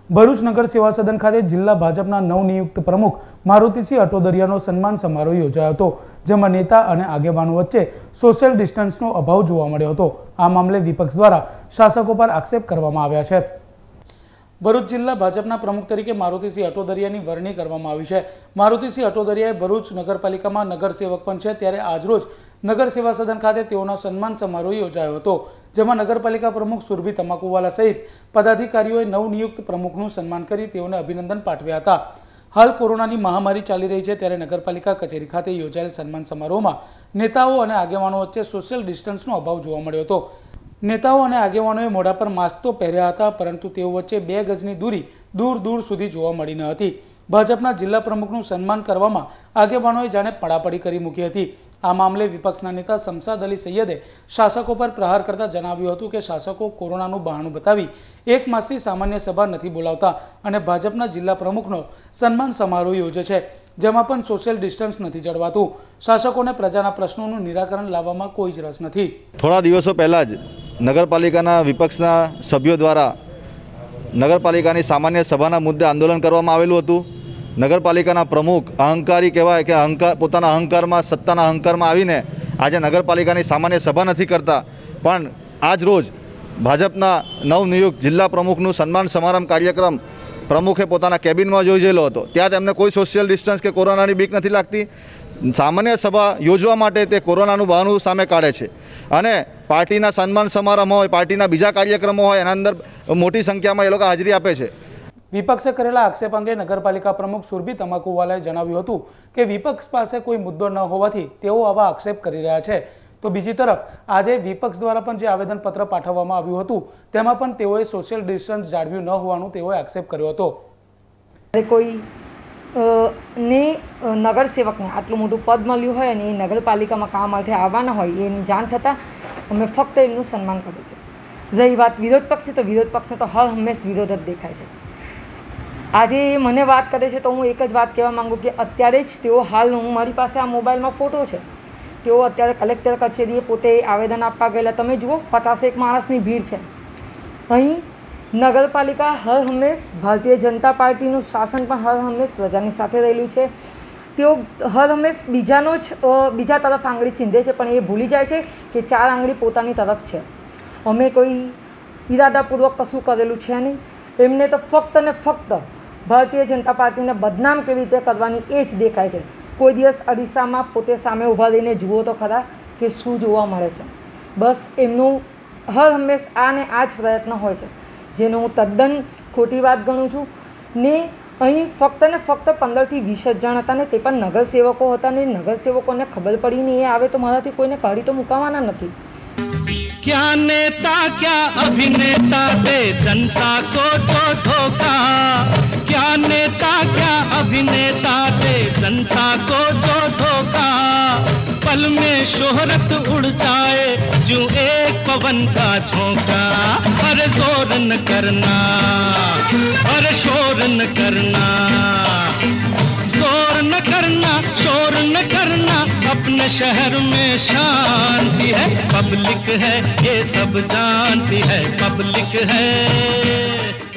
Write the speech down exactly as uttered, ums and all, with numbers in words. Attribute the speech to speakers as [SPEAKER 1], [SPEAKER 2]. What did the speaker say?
[SPEAKER 1] ભરૂચ નગર સેવા સદન ખાતે જિલ્લા ભાજપના નવનિયુક્ત પ્રમુખ મારુતિસિંહ અટોદરિયાનો સન્માન સમારોહ યોજાયો હતો, જેમાં નેતા અને આગેવાનો વચ્ચે સોશિયલ ડિસ્ટન્સનો અભાવ જોવા મળ્યો હતો। આ મામલે વિપક્ષ દ્વારા શાસકો પર આક્ષેપ કરવામાં આવ્યા છે। ભરૂચ જિલ્લા ભાજપના પ્રમુખ તરીકે મારુતિસિંહ અટોદરિયાની વરણી કરવામાં આવી છે। મારુતિસિંહ અટોદરિયાએ ભરૂચ નગરપાલિકામાં નગરસેવક પણ છે, ત્યારે આજરોજ નગર સેવા સદન ખાતે તેઓનો સન્માન સમારોહ યોજાયો હતો, જેમાં નગરપાલિકા પ્રમુખ સુરભી તમાકુવાલા સહિત પદાધિકારીઓએ નવનિયુક્ત પ્રમુખનું સન્માન કરી તેઓને અભિનંદન પાઠવ્યા હતા। હાલ કોરોનાની મહામારી ચાલી રહી છે, ત્યારે નગરપાલિકા કચેરી ખાતે યોજાયેલ સન્માન સમારોહમાં નેતાઓ અને આગેવાનો વચ્ચે સોશિયલ ડિસ્ટન્સનો અભાવ જોવા મળ્યો હતો। નેતાઓ અને આગેવાનોએ મોઢા પર માસ્ક તો પહેર્યા હતા, પરંતુ તેઓ વચ્ચે બે ગજની દૂરી દૂર દૂર સુધી જોવા મળી ન હતી। ભાજપના જિલ્લા પ્રમુખનું સન્માન કરવામાં આગેવાનોએ જાણે પડાપડી કરી મૂકી હતી। આ મામલે વિપક્ષના નેતા શમશાદ અલી સૈયદે શાસકો પર પ્રહાર કરતા જણાવ્યું હતું કે શાસકો કોરોનાનું બહાનું બતાવી એક માસથી સામાન્ય સભા નથી બોલાવતા અને ભાજપના જિલ્લા પ્રમુખનો સન્માન સમારોહ યોજે છે, જેમાં પણ સોશિયલ ડિસ્ટન્સ નથી જળવાતું। શાસકોને પ્રજાના પ્રશ્નોનું નિરાકરણ લાવવામાં કોઈ જ રસ નથી।
[SPEAKER 2] થોડા દિવસો પહેલા જ નગરપાલિકાના વિપક્ષના સભ્યો દ્વારા નગરપાલિકાની સામાન્ય સભાના મુદ્દે આંદોલન કરવામાં આવેલું હતું। નગરપાલિકાના પ્રમુખ અહંકારી કહેવાય કે અહંકાર પોતાના અહંકારમાં સત્તાના અહંકારમાં આવીને આજે નગરપાલિકાની સામાન્ય સભા નથી કરતા, પણ આજ રોજ ભાજપના નવનિયુક્ત જિલ્લા પ્રમુખનું સન્માન સમારંભ કાર્યક્રમ પ્રમુખે પોતાના કેબિનમાં યોજેલો હતો। ત્યાં તેમને કોઈ સોશિયલ ડિસ્ટન્સ કે કોરોનાની બીક નથી લાગતી। સામાન્ય સભા યોજવા માટે તે કોરોનાનું બહાનું સામે કાઢે છે અને પાર્ટીના સન્માન સમારંભ હોય, પાર્ટીના બીજા કાર્યક્રમો હોય, એના અંદર મોટી સંખ્યામાં એ લોકો હાજરી આપે છે।
[SPEAKER 1] વિપક્ષે કરેલા આક્ષેપ અંગે નગરપાલિકા પ્રમુખ સુરભી તમાકુવાલાએ જણાવ્યું હતું કે વિપક્ષ પાસે કોઈ મુદ્દો ન હોવાથી તેઓ આવા આક્ષેપ કરી રહ્યા છે। તો બીજી તરફ આજે વિપક્ષ દ્વારા પણ જે આવેદનપત્ર પાઠવવામાં આવ્યું હતું તેમાં પણ તેઓએ સોશિયલ ડિસ્ટન્સ જાળવ્યું ન હોવાનું તેઓએ આક્ષેપ કર્યો હતો।
[SPEAKER 3] કોઈ ને નગરસેવકને આટલું મોટું પદ મળ્યું હોય અને એ નગરપાલિકામાં કામ અર્થે આવવાના હોય એની જાણ થતાં અમે ફક્ત એમનું સન્માન કર્યું છે। રહી વાત વિરોધ પક્ષે, તો વિરોધ પક્ષને તો હર હંમેશ વિરોધ જ દેખાય છે। આજે મને વાત કરે છે તો હું એક જ વાત કહેવા માગું કે અત્યારે જ તેઓ હાલ હું મારી પાસે આ મોબાઈલમાં ફોટો છે, તેઓ અત્યારે કલેક્ટર કચેરીએ પોતે આવેદન આપવા ગયેલા। તમે જુઓ પચાસેક માણસની ભીડ છે। અહીં નગરપાલિકા હર હંમેશ ભારતીય જનતા પાર્ટીનું શાસન પણ હર હંમેશ પ્રજાની સાથે રહેલું છે। તેઓ હર હંમેશ બીજાનો જ બીજા તરફ આંગળી ચીંધે છે, પણ એ ભૂલી જાય છે કે ચાર આંગળી પોતાની તરફ છે। અમે કોઈ ઈરાદાપૂર્વક કશું કરેલું છે નહીં। એમને તો ફક્ત ને ફક્ત ભારતીય જનતા પાર્ટીને બદનામ કેવી રીતે કરવાની એ જ દેખાય છે। કોઈ દિવસ અરીસામાં પોતે સામે ઊભા રહીને જુઓ તો ખરા કે શું જોવા મળે છે। બસ એમનું હર હંમેશ આ ને આ જ પ્રયત્ન હોય છે, જેનો હું તદ્દન ખોટી વાત ગણું છું। ને અહીં ફક્ત ને ફક્ત પંદરથી વીસ જ જણ હતા ને તે પણ નગરસેવકો હતા ને નગરસેવકોને ખબર પડી નહીં એ આવે તો મારાથી કોઈને કાઢી તો મુકાવાના નથી।
[SPEAKER 4] क्या नेता क्या अभिनेता दे जनता को जो धोखा, क्या नेता क्या अभिनेता दे जनता को जो धोखा, पल में शोहरत उड़ जाए जो एक पवन का झोंका। अरे जोर न करना, अरे शोर न करना, जोर न करना, शोर न करना, अपने शहर में शांति है, पब्लिक है ये सब जानती है, पब्लिक है।